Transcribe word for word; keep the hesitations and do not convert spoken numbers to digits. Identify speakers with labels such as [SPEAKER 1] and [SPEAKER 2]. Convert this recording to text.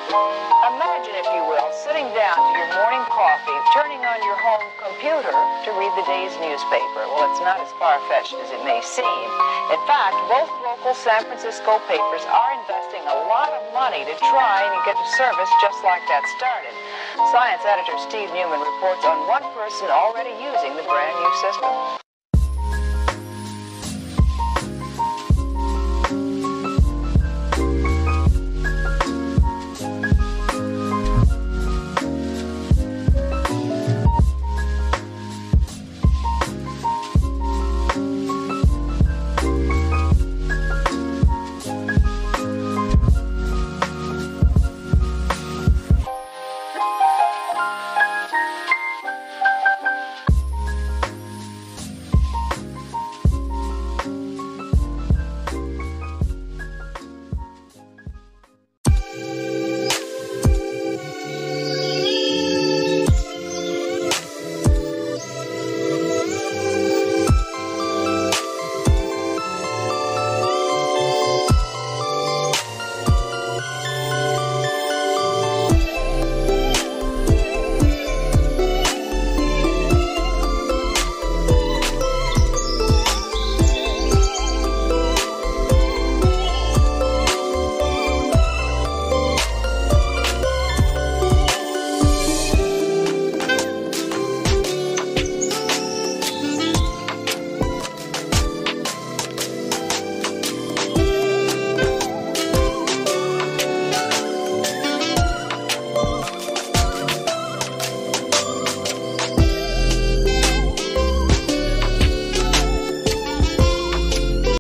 [SPEAKER 1] Imagine, if you will, sitting down to your morning coffee, turning on your home computer to read the day's newspaper. Well, it's not as far-fetched as it may seem. In fact, both local San Francisco papers are investing a lot of money to try and get a service just like that started. Science editor Steve Newman reports on one person already using the brand new system.